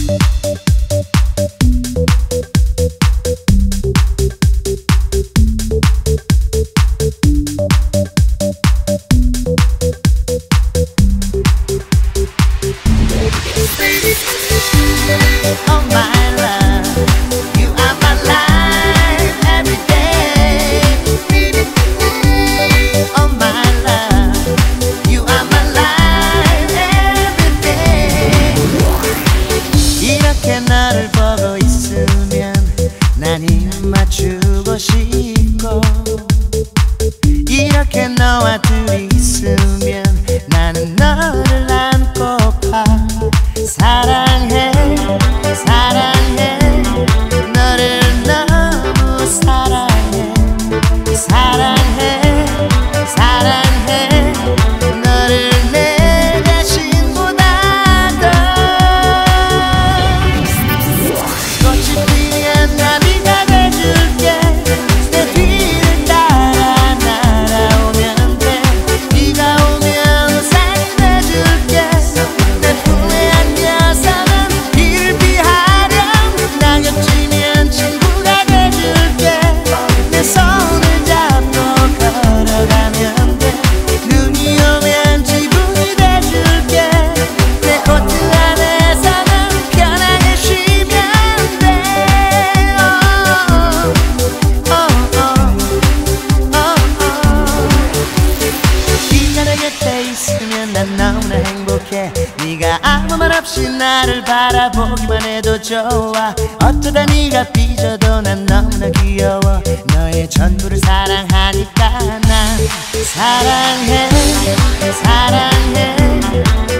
맞추고 싶고 이렇게 너와 둘이 있으면 나는 너를 안고파 사랑해 사랑해 너를 너무 사랑해 사랑해 사랑해 너를 내 자신보다 더 꽃이 피면 나비가 돼줄게 내 뒤를 따라 날아오면 돼 비가 오면 우산이 돼줄게 내 품에 안겨서는 비를 피하렴 낙엽 지면 친구가 돼줄게 내 손을 잡고 걸어가면 돼 눈이 오면 지붕이 돼줄게 내 코트 안에서는 편하게 쉬면 돼 네가 내 곁에 있으면 난 너무나 행복해 네가 아무 말 없이 나를 바라보기만 해도 좋아 어쩌다 네가 삐져도 난 너무나 귀여워 너의 전부를 사랑하니까 난 사랑해 사랑해